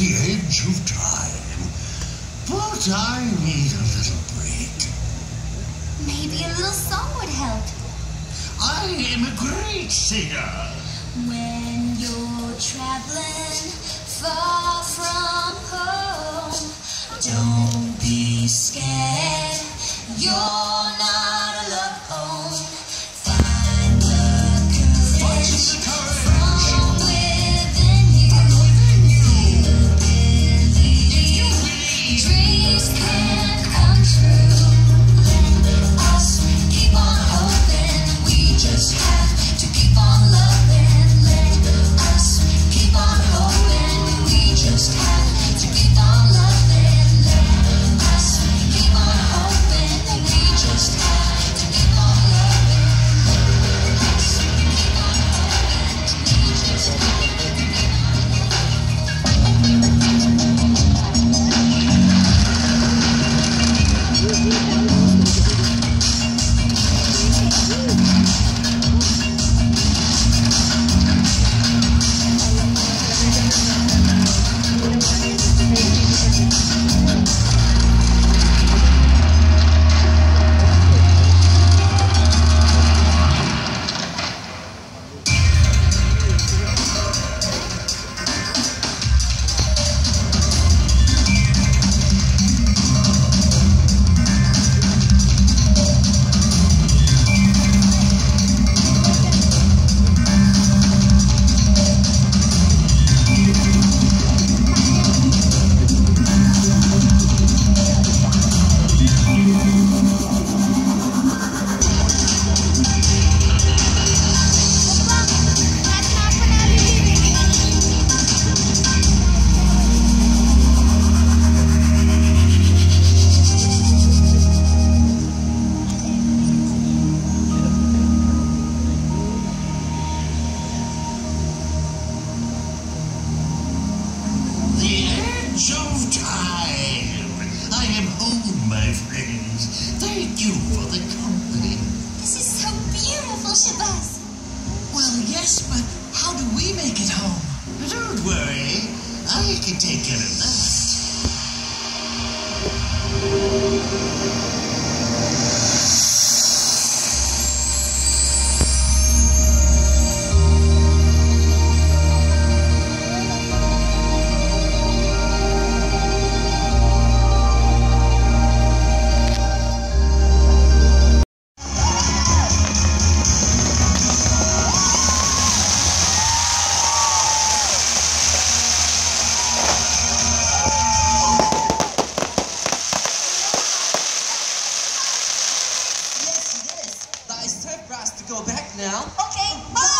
the edge of time, but I need a little break. Maybe a little song would help. I am a great singer. When you're traveling far from home, don't be scared. You're not alone. Find the courage from within you. Believe dreams can come true. Let us keep on hoping. We just have to keep on loving. Let us keep on hoping. We just have to keep on loving. Let us keep on hoping. We just have to keep on loving. Let us keep on hoping. We just have to keep on loving. Of time. I am home, my friends. Thank you for the company. This is so beautiful, Shabazz. Well, yes, but how do we make it home? Don't worry. I can take care of that. It's time for us to go back now. Okay, bye.